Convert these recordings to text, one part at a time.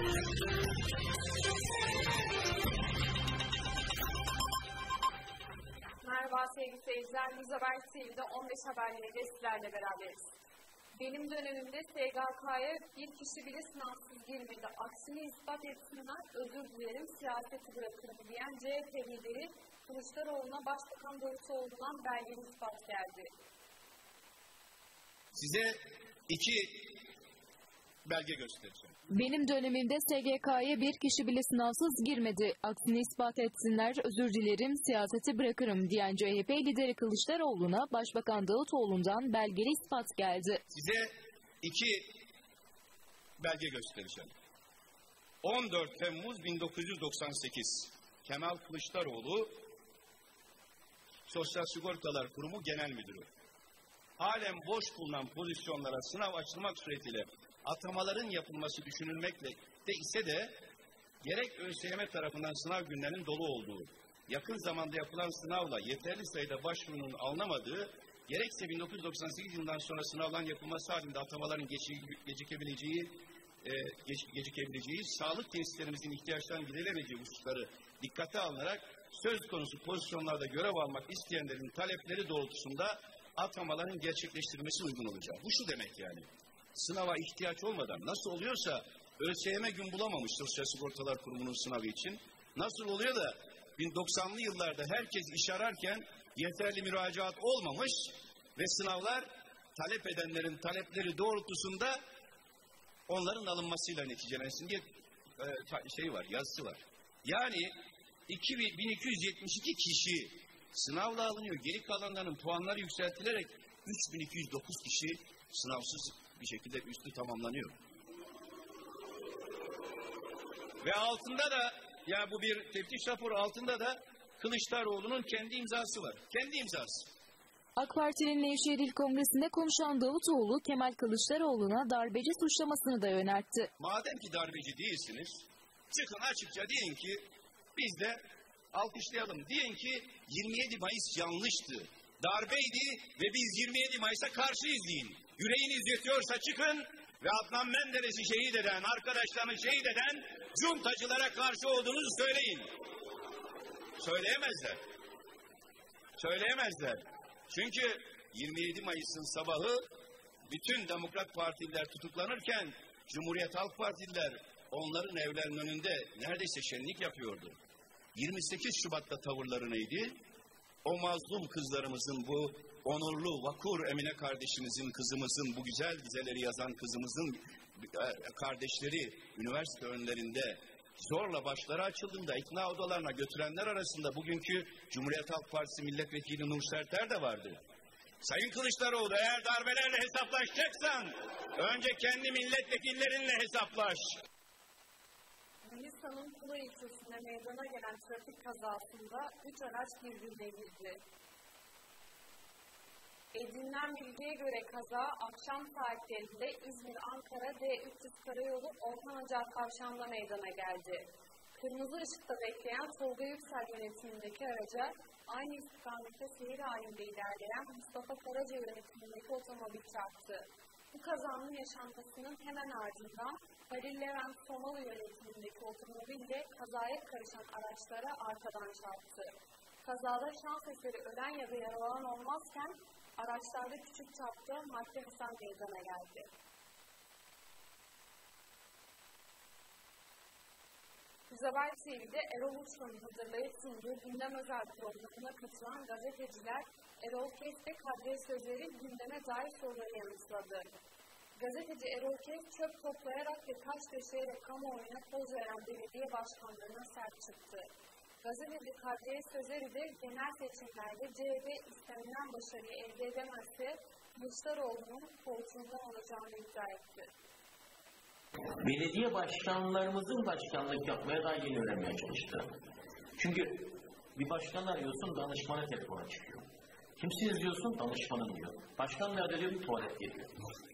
Merhaba sevgili seyirciler, Biz Haber TV'de 15 haberleriyle sizlerle beraberiz. Benim dönemimde SGK'ya bir kişi bile sınavsız girmedi. Aksini ispat etsinler, özür dilerim, siyaseti bırakırım diyen CHP lideri Kılıçdaroğlu'na Başbakan Davutoğlu'ndan belgeli ispat geldi. Size 2 belge göstereceğim. Benim dönemimde SGK'ya bir kişi bile sınavsız girmedi. Aksini ispat etsinler, özür dilerim, siyaseti bırakırım diyen CHP lideri Kılıçdaroğlu'na Başbakan Davutoğlu'ndan belgeli ispat geldi. Size 2 belge göstereceğim. 14 Temmuz 1998 Kemal Kılıçdaroğlu Sosyal Sigortalar Kurumu Genel Müdürü. Halen boş bulunan pozisyonlara sınav açılmak suretiyle atamaların yapılması düşünülmekle de ise de gerek ÖSYM tarafından sınav günlerinin dolu olduğu, yakın zamanda yapılan sınavla yeterli sayıda başvurunun alınamadığı, gerekse 1998 yılından sonra sınavların yapılması halinde atamaların gecikebileceği, sağlık tesislerimizin ihtiyaçlarının gideremeyeceği hususları dikkate alınarak söz konusu pozisyonlarda görev almak isteyenlerin talepleri doğrultusunda atamaların gerçekleştirilmesi uygun olacak. Bu şu demek yani. Sınava ihtiyaç olmadan nasıl oluyorsa ÖSYM gün bulamamış Sosyal Sigortalar Kurumu'nun sınavı için. Nasıl oluyor da 1990'lı yıllarda herkes iş ararken yeterli müracaat olmamış ve sınavlar talep edenlerin talepleri doğrultusunda onların alınmasıyla neticelensin diye yazısı var. Yani 1272 kişi sınavla alınıyor. Geri kalanların puanları yükseltilerek 3209 kişi sınavsız bir şekilde üstü tamamlanıyor. Ve altında da ya bu bir teftiş raporu altında da Kılıçdaroğlu'nun kendi imzası var. Kendi imzası. AK Parti'nin Nevşehir İl Kongresi'nde konuşan Davutoğlu, Kemal Kılıçdaroğlu'na darbeci suçlamasını da yöneltti. Madem ki darbeci değilsiniz, çıkın açıkça deyin ki biz de alkışlayalım. Deyin ki 27 Mayıs yanlıştı, darbeydi ve biz 27 Mayıs'a karşıyız deyin. Yüreğiniz yetiyorsa çıkın ve Adnan Menderes'i şehit eden, arkadaşlarını şehit eden cuntacılara karşı olduğunuzu söyleyin. Söyleyemezler. Söyleyemezler. Çünkü 27 Mayıs'ın sabahı bütün Demokrat Partililer tutuklanırken Cumhuriyet Halk Partililer onların evlerinin önünde neredeyse şenlik yapıyordu. 28 Şubat'ta tavırları neydi? O mazlum kızlarımızın, bu onurlu, vakur Emine kardeşimizin, kızımızın, bu güzel dizeleri yazan kızımızın kardeşleri üniversite önlerinde zorla başları açıldığında ikna odalarına götürenler arasında bugünkü Cumhuriyet Halk Partisi Milletvekili Nur Serter de vardı. Sayın Kılıçdaroğlu, eğer darbelerle hesaplaşacaksan önce kendi milletvekillerinle hesaplaş. Manisa'nın Kula ilçesinde meydana gelen trafik kazasında 3 araç birbirine girdi. Edinilen bilgiye göre kaza akşam saatlerinde İzmir-Ankara D300 karayolu Orhan Acar kavşağında meydana geldi. Kırmızı ışıkta bekleyen Tolga Yüksel yönetimindeki araca aynı istikamette seyir halinde ilerleyen Mustafa Karaca yönetimindeki otomobil çarptı. Bu kazanın yaşanmasının hemen ardından Halil Levent Somalı yönetimindeki otomobille kazaya karışan araçlara arkadan çarptı. Kazada şans eseri ölen ya da yaralanan olmazken araçlarda küçük çapta maddi hasar meydana geldi. Biz Haber TV'de Erol Uçman'ın hazırlayıp sunduğu gündem özel programına katılan gazeteciler Erol Kes ve Kadriye Sözleri gündeme dair soruları yanıtladı. Gazeteci Erol Kes çöp toplayarak ve taş döşeyerek kamuoyuna poz veren belediye başkanlarına sert çıktı. Gazeteci Kadriye Sözleri de genel seçimlerde CHP istenilen başarıyı elde edemezse Kılıçdaroğlu'nun koltuğundan alacağını iddia etti. Belediye başkanlarımızın başkanlık yapmaya da yeni öğrenmeye çalıştı. Çünkü bir başkan arıyorsun, danışmana telefona çıkıyor. Kimsiniz diyorsun, danışmanın diyor. Başkan nerede diyor, bir tuvalet geliyor.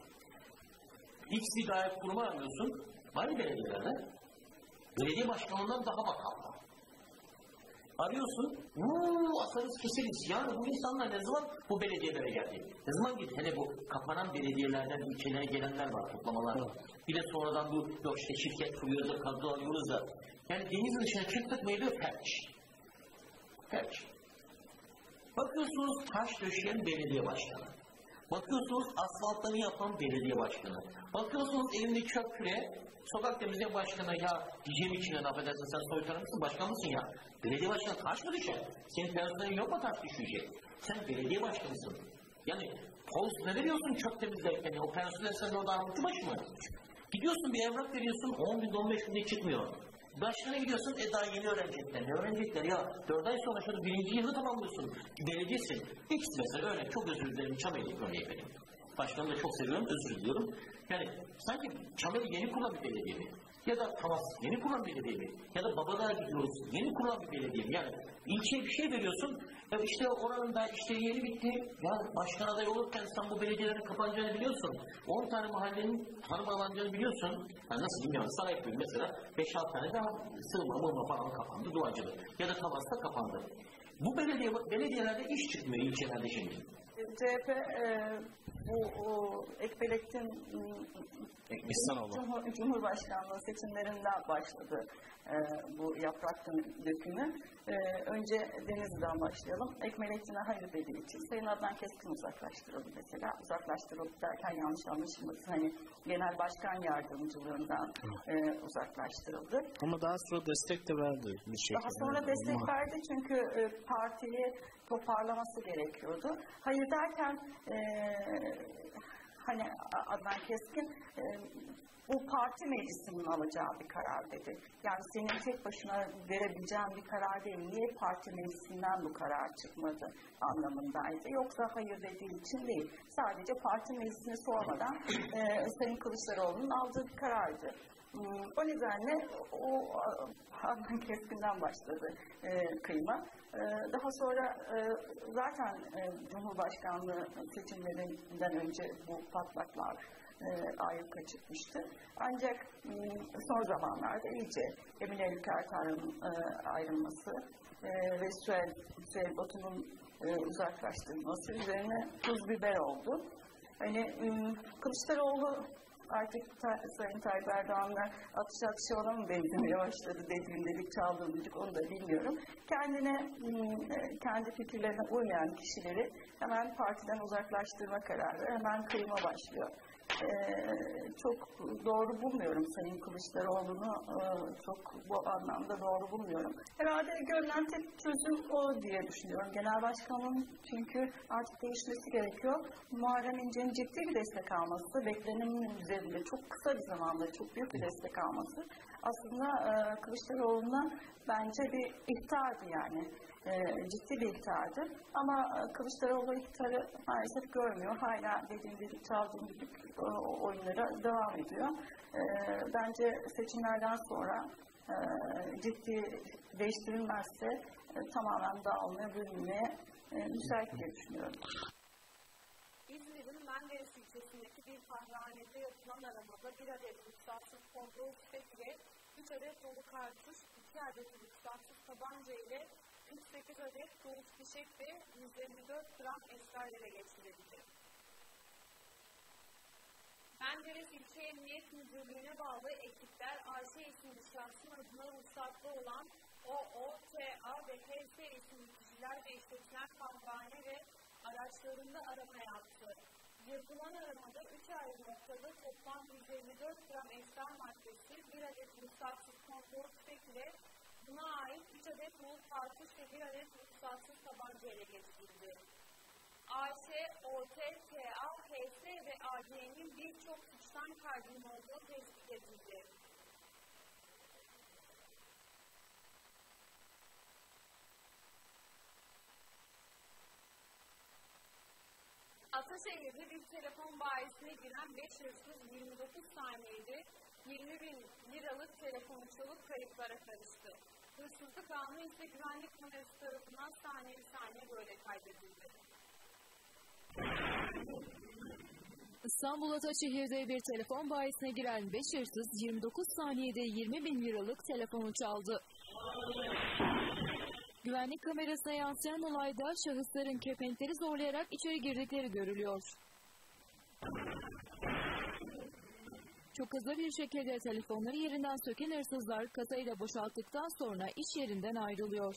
X bir dayak kurumu arıyorsun, var mı belediyelerde? Belediye başkanından daha bakanlı. Arıyorsun, asarız keseriz. Yani bu insanlar ne zaman bu belediyelere geldi? Ne zaman gitti? Hele bu kapanan belediyelerden ülkelere gelenler var, toplamalar var. Bir de sonradan bu yok işte şirket kuruyoruz da kadro alıyoruz da. Yani denizin dışına çıktık mıydı? Felç. Bakıyorsunuz taş döşeyen belediye başkanı. Bakıyorsunuz asfaltlarını yapan belediye başkanı. Bakıyorsunuz elinde çöp küre, sokak temizliği başkanı ya diyeceğim içine affedersin sen soytarı mısın, başkan mısın ya? Belediye başkanı taş mı düşer? Senin personelin yok mu taş düşecek? Sen belediye başkanısın. Yani toz ne veriyorsun çöp temizlerken? O personel senin orada armutlu başı mı? Gidiyorsun bir evrak veriyorsun 10 gün 15 günde çıkmıyor. Başkana gidiyorsun daha yeni öğrenecekler. Ne öğrenecekler ya? 4 ay sonra şurada 1. yılı tamamlıyorsun. Belediyesin. X mesela öyle çok özür dilerim Çameli örneği benim. Başkanı da çok seviyorum özür diliyorum. Yani sanki Çameli yeni kurulan bir belediye mi? Ya da Tavas yeni kurulan bir belediye mi? Ya da Babadağ'a gidiyoruz yeni kurulan bir belediye mi? Yani ilçeye bir şey veriyorsun. Ya işte oranın da işte yeni bitti. Ya başkan aday olurken sen bu belediyelerin kapanacağını biliyorsun. 10 tane mahallenin tanımlanacağını biliyorsun. Yani nasıl bilmiyorum. Sarayköy mesela 5-6 tane daha sığma falan kapandı. Duacılık. Ya da Tavas'ta kapandı. Bu belediyelerde iş çıkmıyor ilçelerde şimdi. CHP bu Ekbelek'in Cumhurbaşkanlığı seçimlerinden başladı bu yaprak dökümü. Önce Denizli'den başlayalım. Ekmelettin'e hayır dediği için Sayın Adnan Keskin uzaklaştırıldı mesela. Uzaklaştırıldı derken yanlış anlaşılmasın. Hani genel başkan yardımcılığından uzaklaştırıldı. Ama daha sonra destek de verdi bir şekilde. Daha sonra destek verdi çünkü partiyi toparlaması gerekiyordu. Hayır derken hani Adnan Keskin bu parti meclisinin alacağı bir karar dedi. Yani senin tek başına verebileceğin bir karar değil. Niye parti meclisinden bu karar çıkmadı anlamındaydı. Yoksa hayır dediği için değil. Sadece parti meclisine sormadan Sayın Kılıçdaroğlu'nun aldığı bir karardı. O nedenle o Adnan Keskin'den başladı kıyma. Daha sonra zaten Cumhurbaşkanlığı seçimlerinden önce bu patlaklar ayyuka çıkmıştı. Ancak son zamanlarda iyice Emine Ülkertar'ın ayrılması ve Süheyl Batu'nun uzaklaştırılması üzerine tuz biber oldu. Hani Kılıçdaroğlu artık Sayın Tayyip Erdoğan'la atışa ona mı benzemeye başladı dediğim dedik çaldığım dedik onu da bilmiyorum. Kendi fikirlerine uymayan kişileri hemen partiden uzaklaştırma kararı hemen kıyma başlıyor. Çok doğru bulmuyorum Sayın Kılıçdaroğlu'nu çok bu anlamda doğru bulmuyorum. Herhalde görünen tek çözüm o diye düşünüyorum. Genel Başkan'ın çünkü artık değişmesi gerekiyor. Muharrem İnce'nin ciddi bir destek alması, beklenenin üzerinde çok kısa bir zamanda çok büyük bir destek alması aslında Kılıçdaroğlu'na bence bir ihtardı yani. Ciddi bir ihtardı. Ama Kılıçdaroğlu ihtarı maalesef görmüyor. Hala dediğim gibi çaldığım gibi oyunlara devam ediyor. Bence seçimlerden sonra ciddi değiştirilmezse tamamen dağılmaya, bölünmeye müsait diye düşünüyorum. İzmir'in Menderes ilçesindeki bir kahvehanede yapılan aramada bir adet ruhsatsız kontrol tüfeğiyle 3 adet dolu kartuş, 2 adet ruhsatsız tabanca ile 48 adet dolu fişek ve 154 gram esrar ele geçirildi. Menderes İlçe Emniyet Müdürlüğü'ne bağlı ekipler Ayşe isimli şahsın adına ruhsatlı olan OOTA ve HS isimli kişiler ve işletilen kahvehane ve araçlarında arama yaptı. Yapılan aramada 3 ayrı noktada toplam 154 gram esrar maddesi, 1 adet ruhsatsız kontrol tüfek ile buna ait 3 adet dolu kartuş ve 1 adet ruhsatsız tabanca ele geçirildi. AŞ, OTTA, HS ve AC'nin birçok suçtan kaydının olduğu tespit edildi. Ataşehir'de bir telefon bayisine giren 5 hırsız 29 saniyede 20.000 liralık telefonu çalıp kayıplara karıştı. Hırsızlık anı ise güvenlik kamerası tarafından saniye böyle kaydedildi. İstanbul Ataşehir'de bir telefon bayisine giren 5 hırsız 29 saniyede 20.000 liralık telefonu çaldı. Güvenlik kamerasına yansıyan olayda şahısların kepenkleri zorlayarak içeri girdikleri görülüyor. Çok hızlı bir şekilde telefonları yerinden söken hırsızlar kasayı da boşalttıktan sonra iş yerinden ayrılıyor.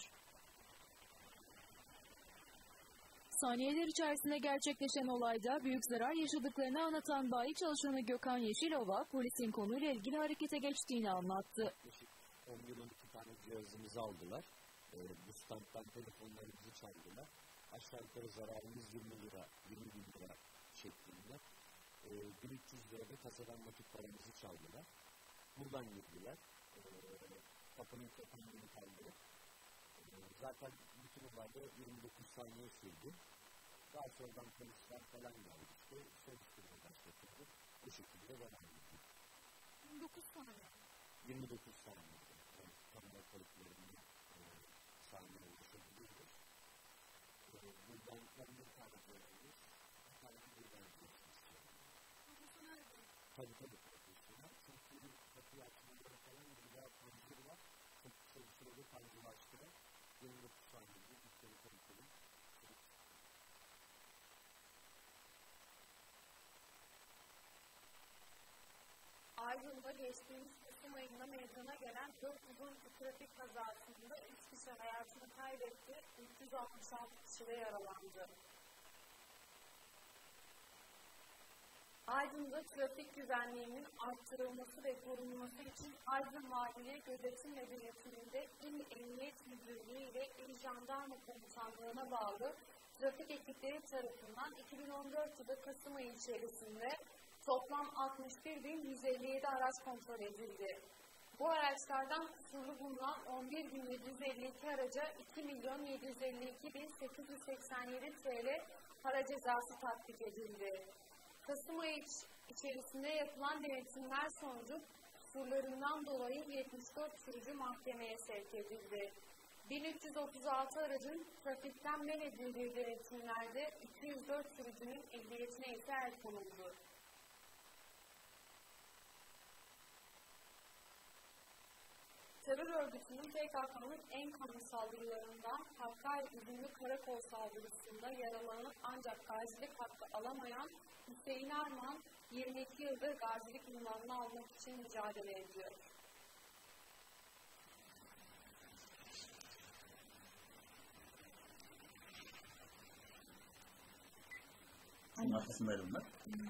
Saniyeler içerisinde gerçekleşen olayda büyük zarar yaşadıklarını anlatan bayi çalışanı Gökhan Yeşilova, polisin konuyla ilgili harekete geçtiğini anlattı. 11-12 tane cihazımızı aldılar. Bu standtan telefonlarımızı çaldılar. Aşağı yukarı zararımız 20 bin lira şeklinde. 1300 lirada kasadan nakit paramızı çaldılar. Buradan girdiler. Kapının kapağını kaldırıp. Zaten bütün olayda 29 saniye sürdü. Daha sonradan polisler falan geldi. İşte soruşturma başlatıldı. Bu şekilde devam edildi. 29 saniye. 29 saniye. Yani kamera kayıtlarında saniye ulaşabiliyoruz. Buradan bir tane görevimiz. Bir tane buradan görevimiz. Tabii profesyonel. Çünkü kapıyı açmaları falan bir daha panzeri var. Çok kısa bir sürede panzeri açtılar. 29 saniyede bir kere konuşalım. Aydın'da geçtiğimiz Kasım ayında meydana gelen 412 trafik kazasında 3 kişi hayatını kaybetti, 366 kişi de yaralandı. Aydın'da trafik güvenliğinin arttırılması ve korunması için Aydın Valiliği Gözetim ve Denetiminde İl Emniyet Müdürlüğü ile İl Jandarma Komutanlığı'na bağlı trafik ekipleri tarafından 2014 yılı Kasım ayı içerisinde toplam 61.157 araç kontrol edildi. Bu araçlardan kusurlu bulunan 11.752 araca 2.752.887 TL para cezası tatbik edildi. Kasım ayı içerisinde yapılan denetimler sonucu kusurlarından dolayı 74 sürücü mahkemeye sevk edildi. 1336 aracın trafikten men edildiği denetimlerde 204 sürücünün ehliyetine ise el konuldu. Terör örgütünün PKK'nın en kanlı saldırılarından Hakkari Üzümlü Karakol saldırısında yaralanıp ancak gazilik hakkı alamayan Hüseyin Arman 22 yıldır gazilik unvanını almak için mücadele ediyor. Bunun arkasındaydı bunlar.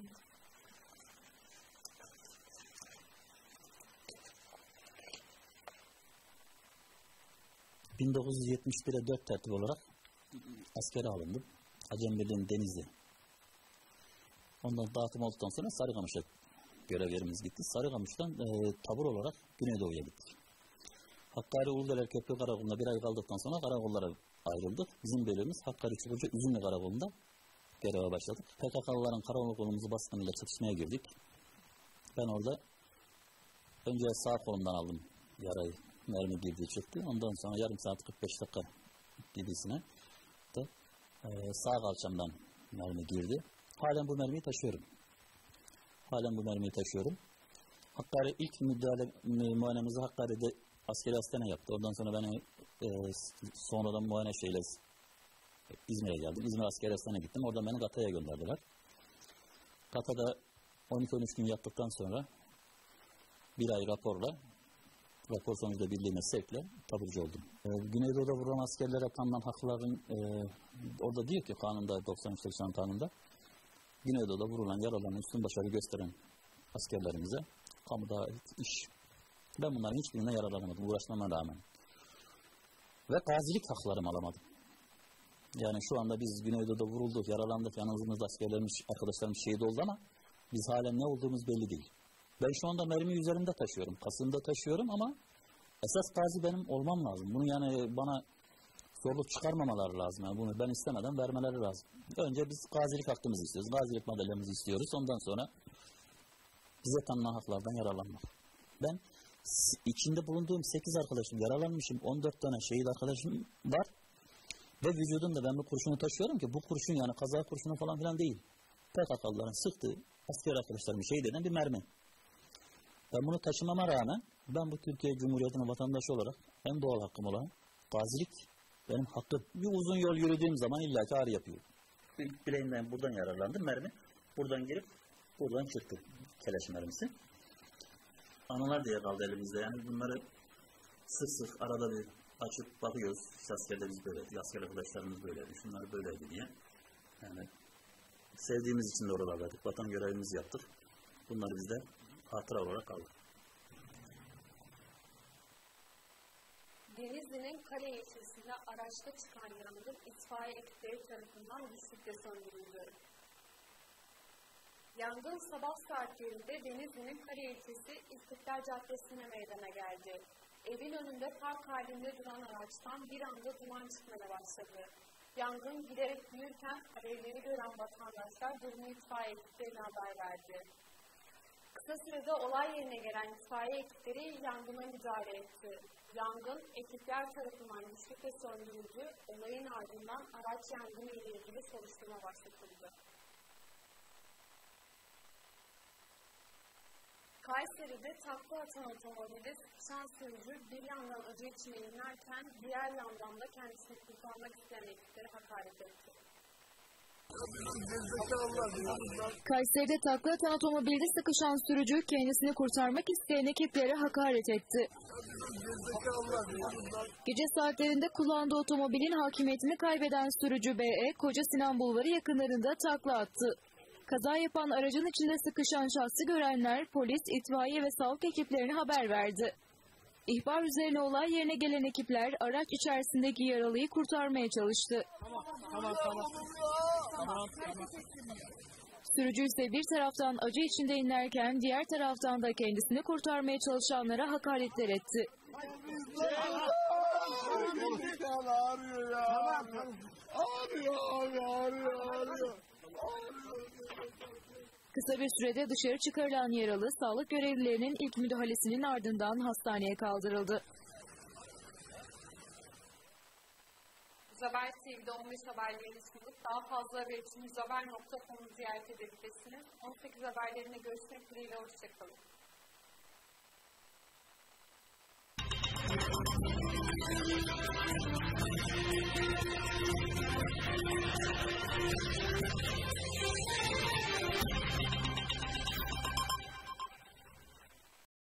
1971'e 4 tertip olarak askere alındım. Acemberli'nin Denizli. Ondan dağıtım olduktan sonra Sarıkamış'a görev yerimiz gitti. Sarıkamış'tan tabur olarak Güneydoğu'ya gittik. Hakkari Uludağlar Köprü Karakolu'nda bir ay kaldıktan sonra karakollara ayrıldık. Bizim bölümümüz Hakkari Çukurcu Üzümlü Karakolu'nda göreve başladık. PKK'lıların karakolumuzu bastığıyla çatışmaya girdik. Ben orada önce sağ kolumdan aldım yarayı. Mermi girdi çıktı. Ondan sonra yarım saat 45 dakika gibisine de sağ kalçamdan mermi girdi. Halen bu mermiyi taşıyorum. Hakkari ilk muayenemizi Hakkari'de askeri hastane yaptı. Ondan sonra beni sonradan muayene şeyle İzmir'e geldim. İzmir askeri hastaneye gittim. Oradan beni Gata'ya gönderdiler. Gata'da 12-13 gün yattıktan sonra bir ay rapor sonucunda birliğine sevkle taburcu oldum. Güneydoğu'da vurulan askerlere tanınan hakların orada diyor ki kanunda 93-80 kanunda Güneydoğu'da vurulan yaralarının üstün başarı gösteren askerlerimize kamuda iş. Ben bunların hiçbirine yararlanamadım uğraşmama rağmen. Ve gazilik haklarımı alamadım. Yani şu anda biz Güneydoğu'da vurulduk, yaralandık, yanımızda askerlerimiz, arkadaşlarımız şehit oldu ama biz halen ne olduğumuz belli değil. Ben şu anda mermiyi üzerimde taşıyorum, kasımda taşıyorum ama esas gazi benim olmam lazım. Bunu yani bana zorluk çıkarmamaları lazım. Yani bunu ben istemeden vermeleri lazım. Önce biz gazilik hakkımızı istiyoruz, gazilik madalyamızı istiyoruz. Ondan sonra bize tanınan haklardan yararlanmak. Ben içinde bulunduğum 8 arkadaşım yaralanmışım, 14 tane şehit arkadaşım var. Ve vücudumda ben bu kurşunu taşıyorum ki bu kurşun yani kaza kurşunu falan filan değil. PKK'lıların sıktığı asker arkadaşlarımı şehit eden bir mermi. Ben bunu taşımama rağmen ben bu Türkiye Cumhuriyeti'nin vatandaşı olarak en doğal hakkım olan gazilik Benim hakkım. Bir uzun yol yürüdüğüm zaman illaki ağrı yapıyor. Bileğimden buradan yararlandım. Mermi buradan girip buradan çıktı keleş mermisi. Anılar diye kaldı elimizde. Yani bunları sık sık arada bir açıp bakıyoruz. İşte askerde biz böyleydi, asker arkadaşlarımız böyleydi, şunlar böyleydi diye. Yani sevdiğimiz için de oralardaydık. Vatan görevimizi yaptık. Bunlar bizde hatıra olarak kaldı. Denizli'nin Kale ilçesinde araçta çıkan yangın itfaiye ekipleri tarafından güçlükle söndürüldü. Yangın sabah saatlerinde Denizli'nin Kale ilçesi İstiklal Caddesi'ne meydana geldi. Evin önünde park halinde duran araçtan bir anda duman çıkmaya başladı. Yangın giderek büyürken alevleri gören vatandaşlar durumu itfaiye ekiplerine haber verdi. Kısa sürede olay yerine gelen itfaiye ekipleri yangına müdahale etti. Yangın ekipler tarafından güçlükle söndürüldü. Olayın ardından araç yangını ile ilgili soruşturma başlatıldı. Kayseri'de takla atan otomobilde sıkışan sürücü bir yandan acı içine inerken diğer yandan da kendisini kurtarmak isteyen ekiplere hakaret etti. Kayseri'de takla atan otomobilde sıkışan sürücü kendisini kurtarmak isteyen ekiplere hakaret etti. Gece saatlerinde kullandığı otomobilin hakimiyetini kaybeden sürücü B.E. Koca Sinan Bulvarı yakınlarında takla attı. Kaza yapan aracın içinde sıkışan şahsı görenler polis, itfaiye ve sağlık ekiplerine haber verdi. İhbar üzerine olay yerine gelen ekipler araç içerisindeki yaralıyı kurtarmaya çalıştı. Sürücü ise bir taraftan acı içinde inlerken diğer taraftan da kendisini kurtarmaya çalışanlara hakaretler etti. Kısa bir sürede dışarı çıkarılan yaralı sağlık görevlilerinin ilk müdahalesinin ardından hastaneye kaldırıldı. Müzhaber TV'de 15 haberlerini sunduk. Daha fazla haber için müzhaber.com'u ziyaret edebilirsiniz. 18 haberlerine görüşmek dileğiyle, hoşçakalın.